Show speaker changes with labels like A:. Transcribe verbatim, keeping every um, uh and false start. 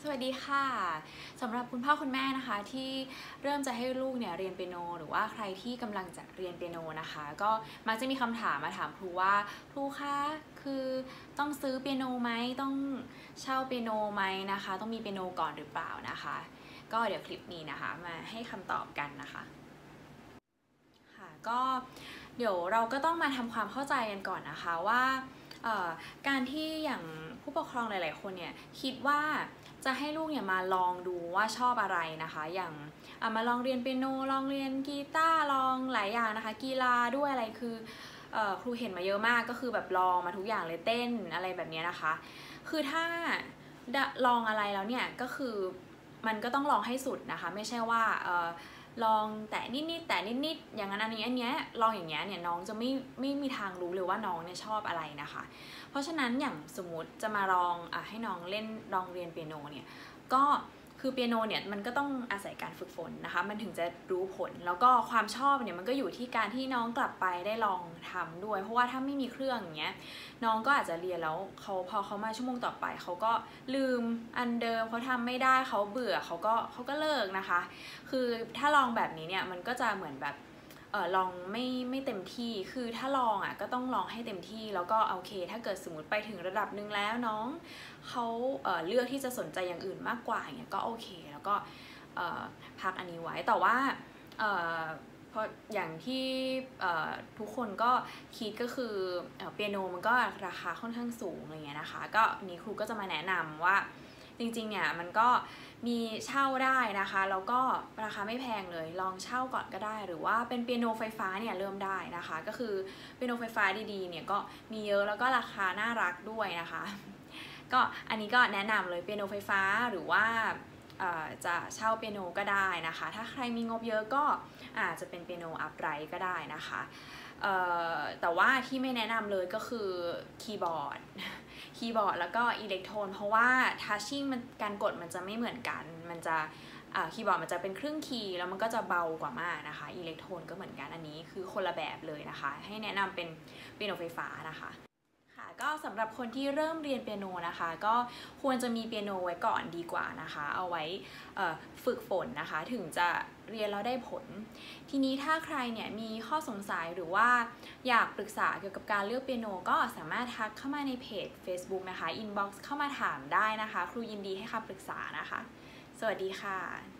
A: วัสดีค่ะสำหรับคุณพ่อคุณแม่นะคะที่เริ่มจะให้ลูกเนี่ยเรียนเปียโนหรือว่าใครที่กำลังจะเรียนเปียโนนะคะก็มักจะมีคำถามมาถามครูว่าครูคะคือต้องซื้อเปียโนไหมต้องเช่าเปียโนไหมนะคะต้องมีเปียโนก่อนหรือเปล่านะคะก็เดี๋ยวคลิปนี้นะคะมาให้คำตอบกันนะคะค่ะก็เดี๋ยวเราก็ต้องมาทำความเข้าใจกันก่อนนะคะว่าการที่อย่างผู้ปกครองหลายๆคนเนี่ยคิดว่าจะให้ลูกเนี่ยมาลองดูว่าชอบอะไรนะคะอย่างมาลองเรียนเปียโนลองเรียนกีตาร์ลองหลายอย่างนะคะกีฬาด้วยอะไรคือครูเห็นมาเยอะมากก็คือแบบลองมาทุกอย่างเลยเต้นอะไรแบบนี้นะคะคือถ้าลองอะไรแล้วเนี่ยก็คือมันก็ต้องลองให้สุดนะคะไม่ใช่ว่าลองแต่นิดๆแต่นิดๆอย่างนั้นอันนี้อันเนี้ยลองอย่างเงี้ยเนี่ยน้องจะไม่ไม่มีทางรู้เลยว่าน้องเนี่ยชอบอะไรนะคะเพราะฉะนั้นอย่างสมมติจะมาลองอ่ะให้น้องเล่นลองเรียนเปียโนเนี่ยก็คือเปียโนเนี่ยมันก็ต้องอาศัยการฝึกฝนนะคะมันถึงจะรู้ผลแล้วก็ความชอบเนี่ยมันก็อยู่ที่การที่น้องกลับไปได้ลองทำด้วยเพราะว่าถ้าไม่มีเครื่องอย่างเงี้ยน้องก็อาจจะเรียนแล้วเขาพอเขามาชั่วโมงต่อไปเขาก็ลืมอันเดิมเขาทำไม่ได้เขาเบื่อเขาก็เขาก็เลิกนะคะคือถ้าลองแบบนี้เนี่ยมันก็จะเหมือนแบบเออลองไม่ไม่เต็มที่คือถ้าลองอ่ะก็ต้องลองให้เต็มที่แล้วก็โอเคถ้าเกิดสมมติไปถึงระดับหนึ่งแล้วน้องเขาเอ่อเลือกที่จะสนใจอย่างอื่นมากกว่าอย่างเงี้ยก็โอเคแล้วก็เอ่อพักอันนี้ไว้แต่ว่าเอ่อเพราะอย่างที่ทุกคนก็คิดก็คือเปียโนมันก็ราคาค่อนข้างสูงอะไรเงี้ยนะคะก็นี้ครูก็จะมาแนะนำว่าจริงๆเนี่ยมันก็มีเช่าได้นะคะแล้วก็ราคาไม่แพงเลยลองเช่าก่อนก็ได้หรือว่าเป็นเปียโนไฟฟ้าเนี่ยเริ่มได้นะคะก็คือเปียโนไฟฟ้าดีๆเนี่ยก็มีเยอะแล้วก็ราคาน่ารักด้วยนะคะก็อันนี้ก็แนะนำเลยเปียโนไฟฟ้าหรือว่าจะเช่าเปียโนก็ได้นะคะถ้าใครมีงบเยอะก็อาจจะเป็นเปียโนอัพไรท์ก็ได้นะคะแต่ว่าที่ไม่แนะนำเลยก็คือคีย์บอร์ดคีย์บอร์ดแล้วก็อิเล็กโทนเพราะว่าทัชชิ่งมันการกดมันจะไม่เหมือนกันมันจะคีย์บอร์ดมันจะเป็นครึ่งคีย์แล้วมันก็จะเบากว่ามากนะคะอิเล็กโทนก็เหมือนกันอันนี้คือคนละแบบเลยนะคะให้แนะนำเป็นเปียโนไฟฟ้านะคะก็สำหรับคนที่เริ่มเรียนเปียโนนะคะก็ควรจะมีเปียโนไว้ก่อนดีกว่านะคะเอาไว้ฝึกฝนนะคะถึงจะเรียนแล้วได้ผลทีนี้ถ้าใครเนี่ยมีข้อสงสัยหรือว่าอยากปรึกษาเกี่ยวกับการเลือกเปียโนก็สามารถทักเข้ามาในเพจ Facebook นะคะ อินบ็อกซ์เข้ามาถามได้นะคะครูยินดีให้คำปรึกษานะคะสวัสดีค่ะ